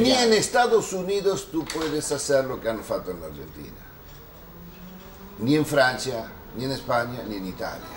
ni en Estados Unidos tú puedes hacer lo que han fatto en Argentina. Ni en Francia, ni en España, ni en Italia.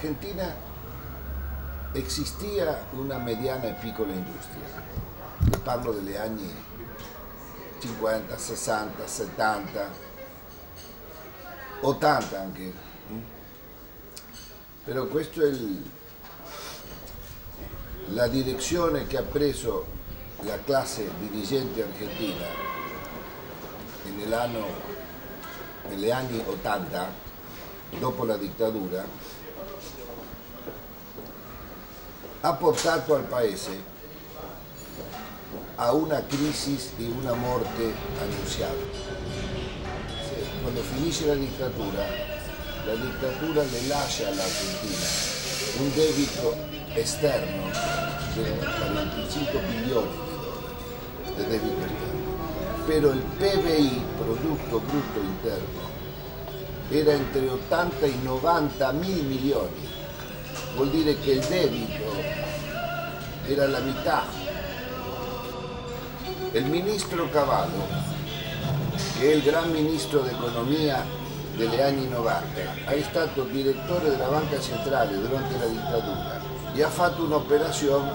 Argentina existia una mediana e piccola industria. Le parlo degli anni 50, 60, 70, 80 anche. Però questa è la direzione che ha preso la classe dirigente argentina negli anni 80, dopo la dittatura, ha portato al paese a una crisi e una morte annunciata. Quando finisce la dittatura le lascia all'Argentina un debito esterno di 45 bilioni di dollari di debito esterno, però il PBI, Producto Brutto Interno, era entre 80 e 90 mil milioni, vuol dire che il debito era la metà. Il ministro Cavallo, che è il gran ministro d'economia degli anni 90, è stato direttore della Banca Centrale durante la dittatura e ha fatto un'operazione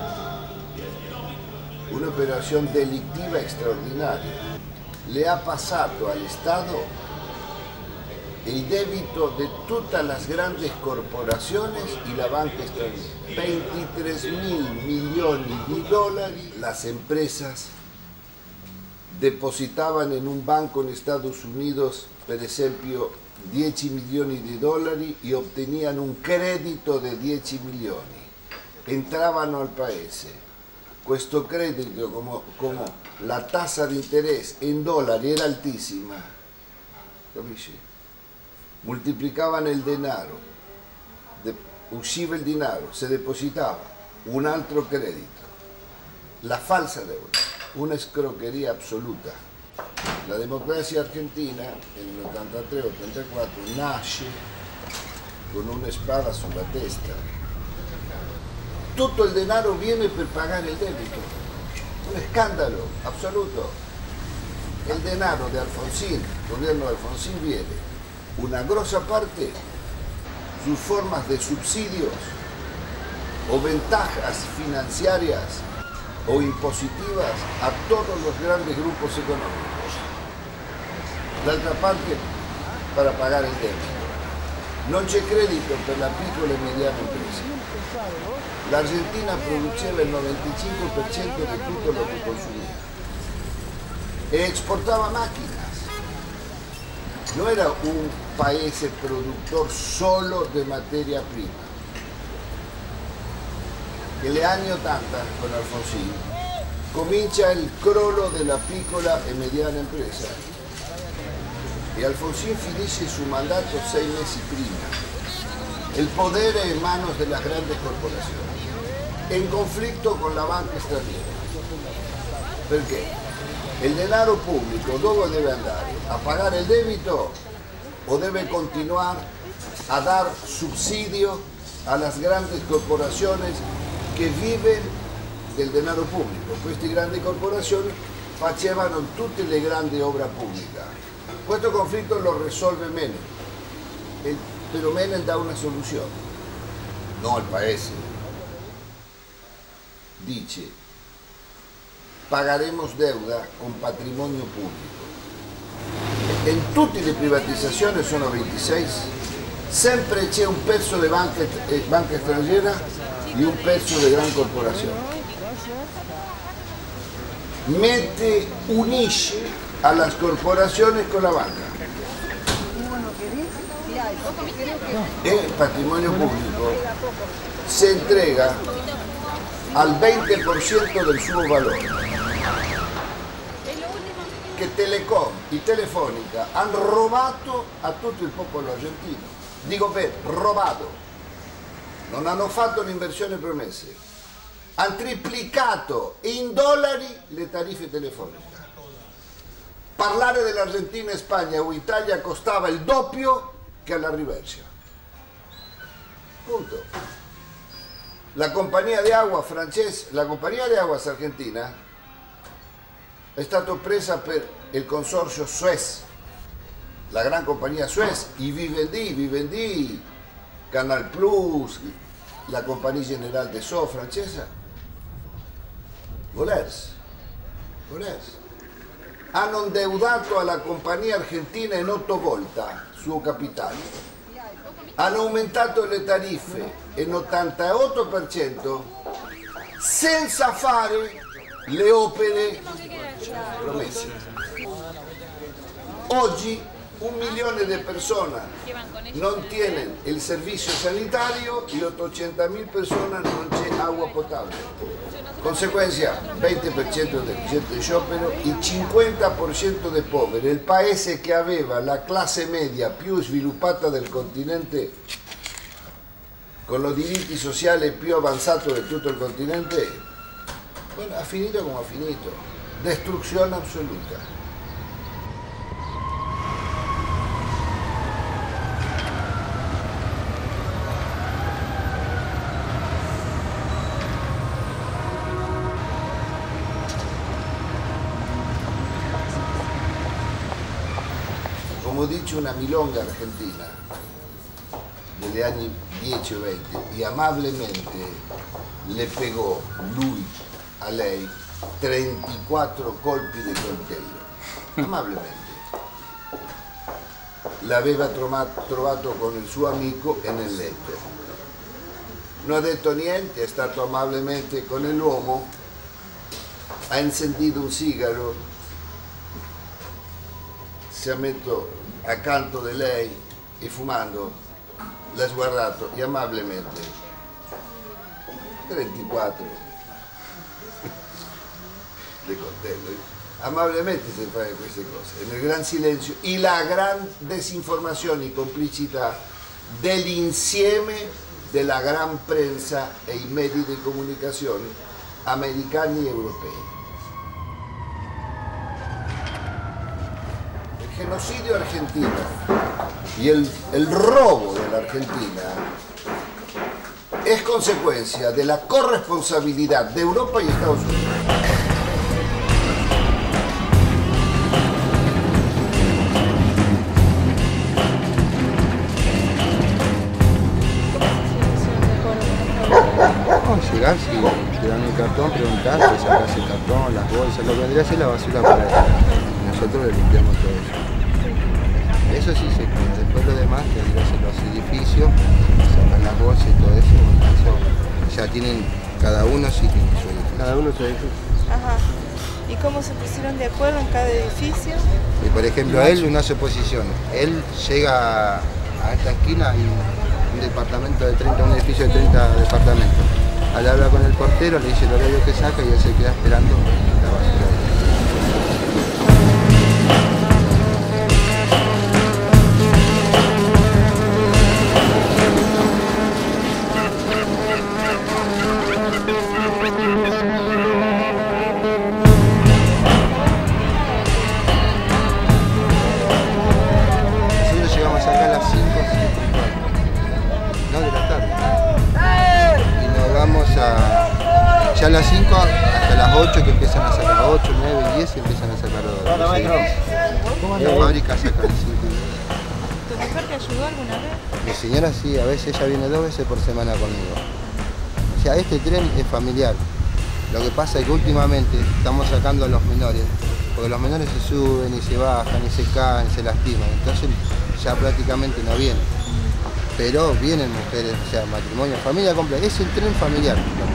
delictiva straordinaria. Le ha passato all'Estado el débito de todas las grandes corporaciones y la banca extranjera. 23.000 millones de dólares las empresas depositaban en un banco en Estados Unidos, per esempio, 10 milioni di dollari e ottenían un credito di 10 milioni. Entravano al paese. Questo credito, come la tassa di interesse in dollari era altissima, capisci? Moltiplicavano il denaro, usciva il denaro, si depositava un altro credito. La falsa deuda, una escroquería absoluta. La democracia argentina nel 83-84 nasce con una spada sulla testa. Tutto il denaro viene per pagare il debito. Un scandalo absoluto. El denaro de Alfonsín, el gobierno de Alfonsín, viene una grossa parte sus formas de subsidios o ventajas financieras o impositivas a todos los grandes grupos económicos. La otra parte para pagar el debito. Non c'è credito per la piccola e mediana impresa. L'Argentina produceva il 95% di tutto lo che consumia e esportava máquinas. No era un paese productor solo de materia prima. Negli anni 80, con Alfonsín, comincia il crollo della piccola e mediana impresa e Alfonsín finisce su mandato 6 mesi prima. El poder en manos de las grandes corporaciones, en conflicto con la banca extranjera. Perché? Il denaro pubblico dove deve andare? A pagare il debito o deve continuare a dar subsidio a las grandes corporaciones che viven del denaro pubblico? Queste grandi corporazioni facevano tutte le grandi opere pubbliche. Questo conflitto lo risolve Menem, però Menem dà una soluzione. No al paese. Dice: pagaremos deuda con patrimonio pubblico. In tutte le privatizzazioni, sono 26, sempre c'è un pezzo di banca straniera e un pezzo di gran corporazione. Unisce a las corporaciones con la banca. El patrimonio público se entrega al 20% del suo valore. Che Telecom e Telefónica hanno rubato a tutto il popolo argentino. Dico per rubato. Non hanno fatto l'inversione promesse. Hanno triplicato in dollari le tariffe telefoniche. Parlare dell'Argentina, Spagna o Italia costava il doppio che alla riversa. Punto. La compagnia di acqua francese, la compagnia di acqua argentina è stata presa per il consorzio Suez, la gran compagnia Suez, y Vivendi Canal Plus, la Compagnia Generale de So francesa. Volers. Hanno endeudato alla compagnia argentina in 8 volte suo capitale. Hanno aumentato le tariffe in 88% senza fare le opere promesse. Oggi 1 milione di persone non tienen il servizio sanitario e 800.000 persone non c'è acqua potabile. Conseguenza, 20% di gente di sciopero, il 50% dei poveri. Il paese che aveva la classe media più sviluppata del continente, con i diritti sociali più avanzati di tutto il continente, bueno, ha finito come ha finito. Distruzione assoluta. Come dice una milonga argentina degli anni 10 o 20, e amabilmente le pegò lui a lei 34 colpi di coltello, amabilmente. L'aveva trovato con il suo amico e nel letto. Non ha detto niente, è stato amabilmente con l'uomo, ha incendiato un sigaro, si è messo accanto di lei e fumando l'ha sguardato e amabilmente 34 di coltello, amabilmente si fanno queste cose, nel gran silenzio e la gran disinformazione e complicità dell'insieme della gran prensa e i mezzi di comunicazione americani e europei. El genocidio argentino y el robo de la Argentina es consecuencia de la corresponsabilidad de Europa y Estados Unidos. Llegar, si te dan el cartón, preguntás, te sacás el cartón, las bolsas, lo que vendría a ser la basura para allá. Nosotros le limpiamos todo eso. Eso sí se cuida. Después lo demás, que vendría a ser los edificios, sacan las bolsas y todo eso, ya tienen, cada uno sí tiene su edificio. Cada uno su edificio. Ajá. ¿Y cómo se pusieron de acuerdo en cada edificio? Y por ejemplo, él no se posiciona. Él llega a esta esquina y un departamento de 30, un edificio de 30 departamentos. Al hablar con el portero, le dice el horario que saca y él se queda esperando la basura. Nosotros llegamos acá a las 5, 5:15, no de la tarde. Y nos vamos ya a las 5 hasta las 8 que empiezan a sacar, 8, 9, 10 empiezan a sacar los la fábrica saca el 5. ¿Tu mujer te ayudó alguna vez? Mi señora sí, a veces ella viene 2 veces por semana conmigo. O sea, este tren es familiar. Lo que pasa es que últimamente estamos sacando a los menores, porque los menores se suben y se bajan y se caen, se lastiman, entonces ya prácticamente no vienen. Pero vienen mujeres, o sea, matrimonio, familia completa, es el tren familiar.